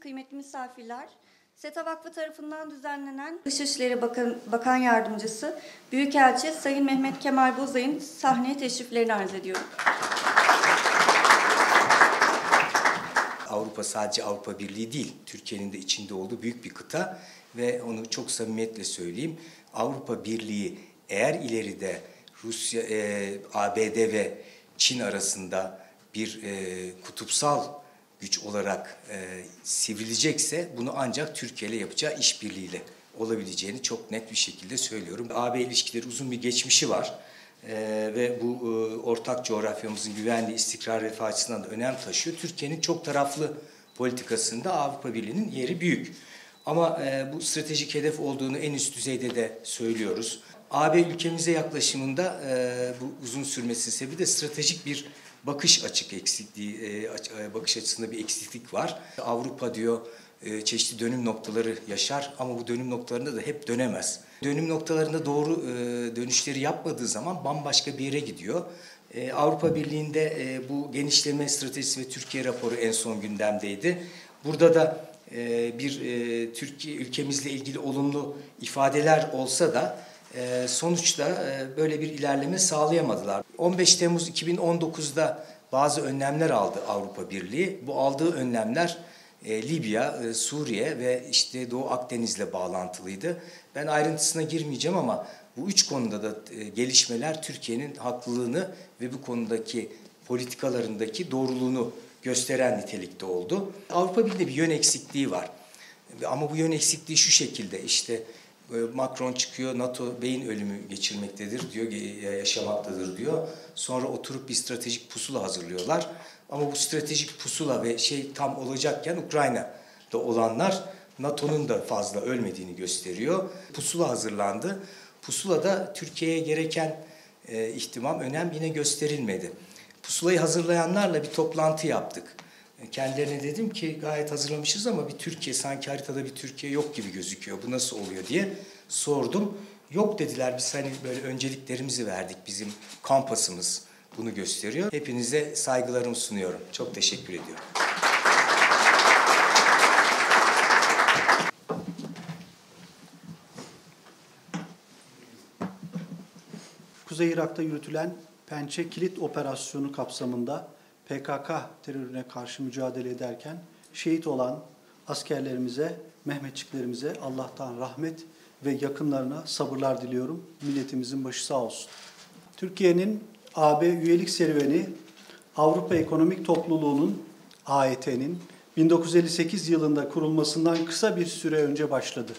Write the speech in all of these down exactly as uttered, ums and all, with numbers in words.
kıymetli misafirler, SETA Vakfı tarafından düzenlenen Dışişleri Bakan, Bakan Yardımcısı Büyükelçi Sayın Mehmet Kemal Bozay'ın sahneye teşriflerini arz ediyorum. Avrupa sadece Avrupa Birliği değil, Türkiye'nin de içinde olduğu büyük bir kıta ve onu çok samimiyetle söyleyeyim. Avrupa Birliği eğer ileride Rusya, e, A B D ve Çin arasında bir e, kutupsal güç olarak e, sivrilecekse bunu ancak Türkiye ile yapacağı işbirliğiyle olabileceğini çok net bir şekilde söylüyorum. A B ilişkileri uzun bir geçmişi var. Ee, ve bu e, ortak coğrafyamızın güvenliği, istikrar, refah açısından da önem taşıyor. Türkiye'nin çok taraflı politikasında Avrupa Birliği'nin yeri büyük. Ama e, bu stratejik hedef olduğunu en üst düzeyde de söylüyoruz. A B ülkemize yaklaşımında e, bu uzun sürmesinin sebebi de stratejik bir bakış açık eksikliği, e, bakış açısında bir eksiklik var. Avrupa diyor e, çeşitli dönüm noktaları yaşar ama bu dönüm noktalarında da hep dönemez. Dönüm noktalarında doğru e, dönüşleri yapmadığı zaman bambaşka bir yere gidiyor. E, Avrupa Birliği'nde e, bu genişleme stratejisi ve Türkiye raporu en son gündemdeydi. Burada da e, bir e, Türkiye ülkemizle ilgili olumlu ifadeler olsa da e, sonuçta e, böyle bir ilerleme sağlayamadılar. on beş Temmuz iki bin on dokuz'da bazı önlemler aldı Avrupa Birliği. Bu aldığı önlemler E, Libya, e, Suriye ve işte Doğu Akdeniz'le bağlantılıydı. Ben ayrıntısına girmeyeceğim ama bu üç konuda da e, gelişmeler Türkiye'nin haklılığını ve bu konudaki politikalarındaki doğruluğunu gösteren nitelikte oldu. Avrupa Birliği'nde bir yön eksikliği var. Ama bu yön eksikliği şu şekilde işte e, Macron çıkıyor, NATO beyin ölümü geçirmektedir diyor, yaşamaktadır diyor. Sonra oturup bir stratejik pusula hazırlıyorlar. Ama bu stratejik pusula ve şey tam olacakken Ukrayna'da olanlar NATO'nun da fazla ölmediğini gösteriyor. Pusula hazırlandı. Pusulada Türkiye'ye gereken e, ihtimam, önem yine gösterilmedi. Pusulayı hazırlayanlarla bir toplantı yaptık. Kendilerine dedim ki gayet hazırlamışız ama bir Türkiye, sanki haritada bir Türkiye yok gibi gözüküyor. Bu nasıl oluyor diye sordum. Yok dediler, biz hani böyle önceliklerimizi verdik, bizim kampasımız bunu gösteriyor. Hepinize saygılarımı sunuyorum. Çok teşekkür ediyorum. Kuzey Irak'ta yürütülen Pençe Kilit Operasyonu kapsamında P K K terörüne karşı mücadele ederken şehit olan askerlerimize, Mehmetçiklerimize Allah'tan rahmet ve yakınlarına sabırlar diliyorum. Milletimizin başı sağ olsun. Türkiye'nin A B üyelik serüveni Avrupa Ekonomik Topluluğu'nun A E T'nin bin dokuz yüz elli sekiz yılında kurulmasından kısa bir süre önce başladı.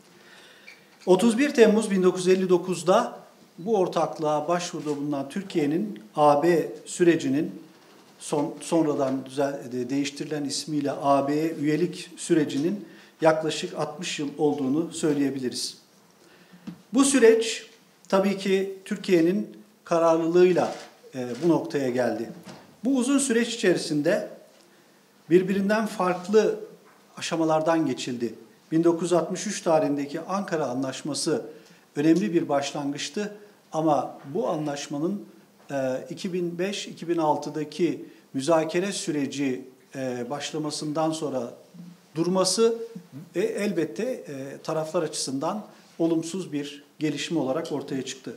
otuz bir Temmuz bin dokuz yüz elli dokuz'da bu ortaklığa başvuruda bulunan Türkiye'nin A B sürecinin son, sonradan düzel, değiştirilen ismiyle A B'ye üyelik sürecinin yaklaşık altmış yıl olduğunu söyleyebiliriz. Bu süreç tabii ki Türkiye'nin kararlılığıyla e, bu noktaya geldi. Bu uzun süreç içerisinde birbirinden farklı aşamalardan geçildi. bin dokuz yüz altmış üç tarihindeki Ankara Anlaşması önemli bir başlangıçtı ama bu anlaşmanın e, iki bin beş iki bin altı'daki müzakere süreci e, başlamasından sonra durması e, elbette e, taraflar açısından olumsuz bir gelişme olarak ortaya çıktı.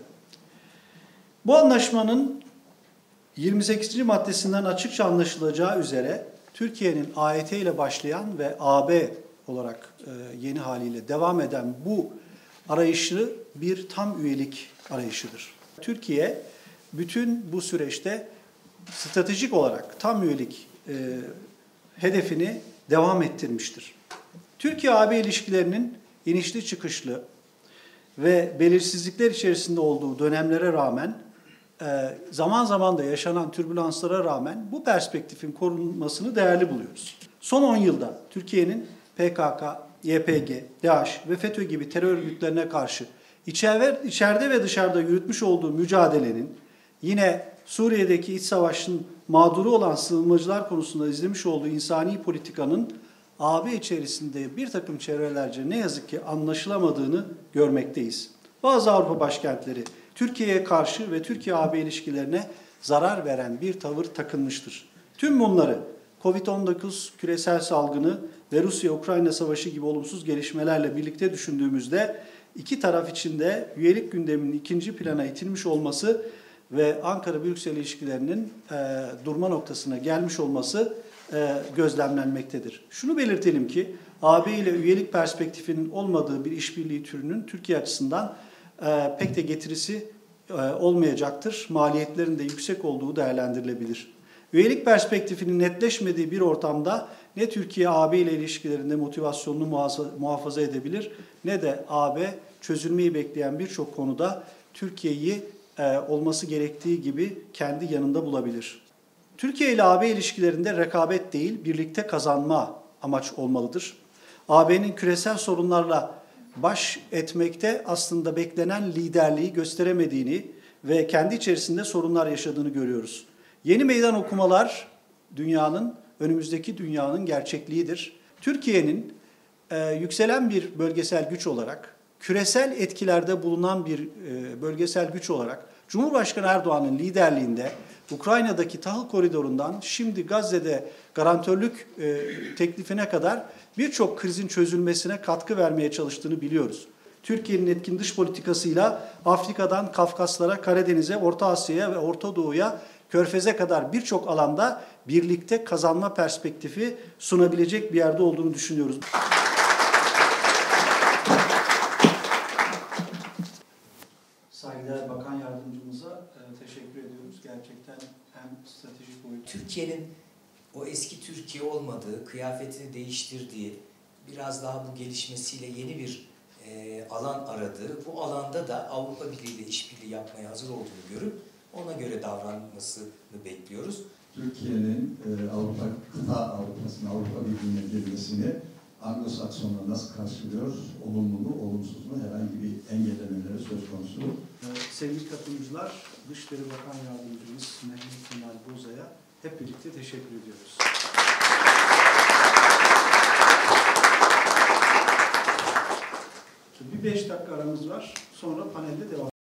Bu anlaşmanın yirmi sekizinci maddesinden açıkça anlaşılacağı üzere Türkiye'nin A E T ile başlayan ve A B olarak e, yeni haliyle devam eden bu arayışı bir tam üyelik arayışıdır. Türkiye bütün bu süreçte stratejik olarak tam üyelik e, hedefini devam ettirmiştir. Türkiye-A B ilişkilerinin inişli çıkışlı ve belirsizlikler içerisinde olduğu dönemlere rağmen, zaman zaman da yaşanan türbülanslara rağmen bu perspektifin korunmasını değerli buluyoruz. Son on yılda Türkiye'nin P K K, Y P G, DAEŞ ve FETÖ gibi terör örgütlerine karşı içeride ve dışarıda yürütmüş olduğu mücadelenin, yine Suriye'deki iç savaşın mağduru olan sığınmacılar konusunda izlemiş olduğu insani politikanın A B içerisinde bir takım çevrelerce ne yazık ki anlaşılamadığını görmekteyiz. Bazı Avrupa başkentleri Türkiye'ye karşı ve Türkiye-A B ilişkilerine zarar veren bir tavır takınmıştır. Tüm bunları kovid on dokuz küresel salgını ve Rusya-Ukrayna savaşı gibi olumsuz gelişmelerle birlikte düşündüğümüzde iki taraf için de üyelik gündeminin ikinci plana itilmiş olması ve Ankara-Brüksel ilişkilerinin e, durma noktasına gelmiş olması e, gözlemlenmektedir. Şunu belirtelim ki A B ile üyelik perspektifinin olmadığı bir işbirliği türünün Türkiye açısından e, pek de getirisi e, olmayacaktır. Maliyetlerin de yüksek olduğu değerlendirilebilir. Üyelik perspektifinin netleşmediği bir ortamda ne Türkiye A B ile ilişkilerinde motivasyonunu muhafaza edebilir ne de A B çözülmeyi bekleyen birçok konuda Türkiye'yi e, olması gerektiği gibi kendi yanında bulabilir. Türkiye ile A B ilişkilerinde rekabet değil, birlikte kazanma amaç olmalıdır. A B'nin küresel sorunlarla baş etmekte aslında beklenen liderliği gösteremediğini ve kendi içerisinde sorunlar yaşadığını görüyoruz. Yeni meydan okumalar dünyanın, önümüzdeki dünyanın gerçekliğidir. Türkiye'nin e, yükselen bir bölgesel güç olarak, küresel etkilerde bulunan bir e, bölgesel güç olarak Cumhurbaşkanı Erdoğan'ın liderliğinde Ukrayna'daki tahıl koridorundan şimdi Gazze'de garantörlük e, teklifine kadar birçok krizin çözülmesine katkı vermeye çalıştığını biliyoruz. Türkiye'nin etkin dış politikasıyla Afrika'dan Kafkaslara, Karadeniz'e, Orta Asya'ya ve Orta Doğu'ya, Körfez'e kadar birçok alanda birlikte kazanma perspektifi sunabilecek bir yerde olduğunu düşünüyoruz. Saygıdeğer Bakan Yardımcımıza e, teşekkür ediyoruz. Gerçekten hem stratejik boyut. Türkiye'nin o eski Türkiye olmadığı, kıyafetini değiştirdiği, biraz daha bu gelişmesiyle yeni bir e, alan aradığı, bu alanda da Avrupa Birliği ile işbirliği yapmaya hazır olduğunu görüp ona göre davranmasını bekliyoruz. Türkiye'nin e, Avrupa, kıta Avrupa'sına, Avrupa Birliği'ne girmesini Anglo-Saksonlar nasıl karşılıyor? Olumlu mu, olumsuz mu? Herhangi bir engellemeleri söz konusu mu? Ee, sevgili katılımcılar, Dışişleri Bakan Yardımcımız Mehmet Kemal Boza'ya hep birlikte teşekkür ediyoruz. Bir beş dakika aramız var. Sonra panelde devam.